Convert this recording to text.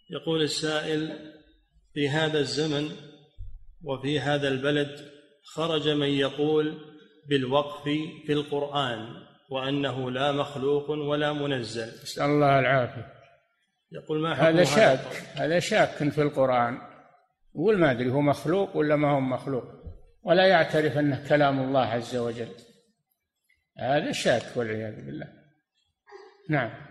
يقول السائل: في هذا الزمن وفي هذا البلد خرج من يقول بالوقف في القرآن وأنه لا مخلوق ولا منزل. نسأل الله العافية. يقول: ما حكم هذا شاك في القرآن، يقول ما أدري هو مخلوق ولا ما هو مخلوق، ولا يعترف أنه كلام الله عز وجل. هذا شاك والعياذ بالله. نعم.